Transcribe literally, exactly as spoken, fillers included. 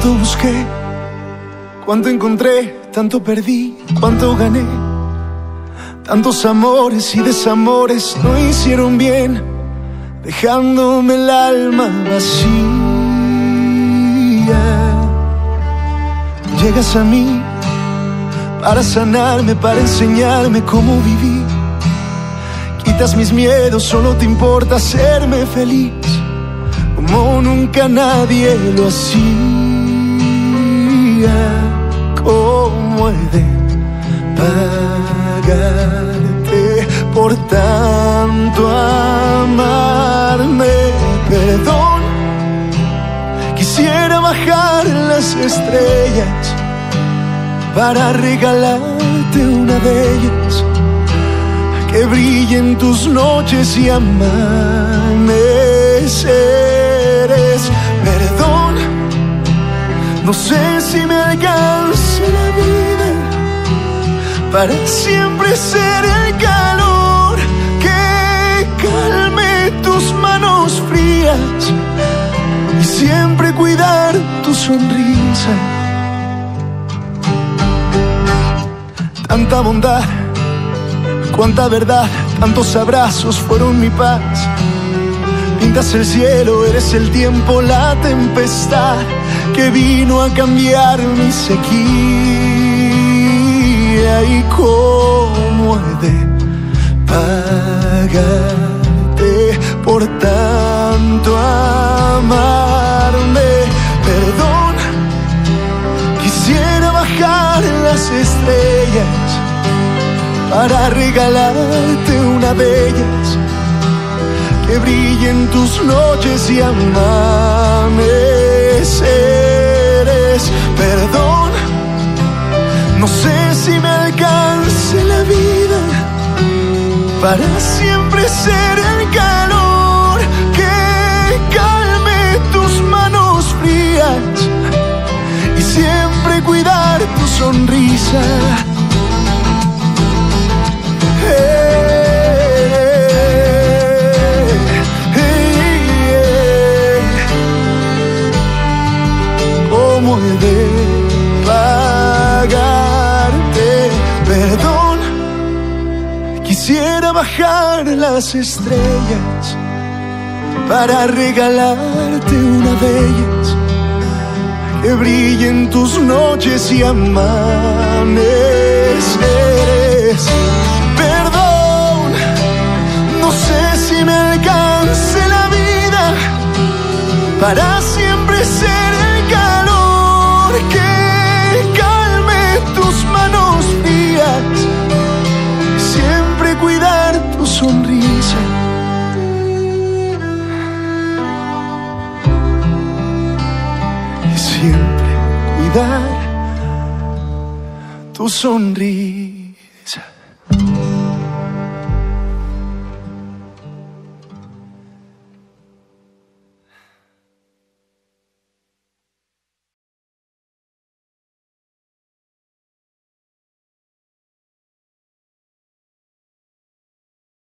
Cuánto busqué, cuánto encontré, tanto perdí, cuánto gané. Tantos amores y desamores no hicieron bien, dejándome el alma vacía. Llegas a mí para sanarme, para enseñarme cómo vivir. Quitas mis miedos, solo te importa hacerme feliz, como nunca nadie lo hacía. ¿Cómo he de pagarte por tanto amarme? Perdón, quisiera bajar las estrellas para regalarte una de ellas, que brillen tus noches y amaneceres. Perdón, no sé si me alcance la vida para siempre ser el calor que calme tus manos frías y siempre cuidar tu sonrisa. Tanta bondad, cuánta verdad, tantos abrazos fueron mi paz. Pintas el cielo, eres el tiempo, la tempestad que vino a cambiar mi sequía. ¿Y cómo he de pagarte por tanto amarme? Perdón, quisiera bajar las estrellas para regalarte una de ellas, que brillen tus noches y amaneceres. Perdón, no sé si me alcance la vida para siempre ser el calor que calme tus manos frías y siempre cuidar tu sonrisa. ¿Cómo he de pagarte? Perdón, quisiera bajar las estrellas para regalarte una de ellas, que brillen tus noches y amaneceres. Perdón, no sé si me alcance la vida para siempre ser el calor que calme tus manos frías, siempre cuidar tu sonrisa. Y siempre cuidar tu sonrisa.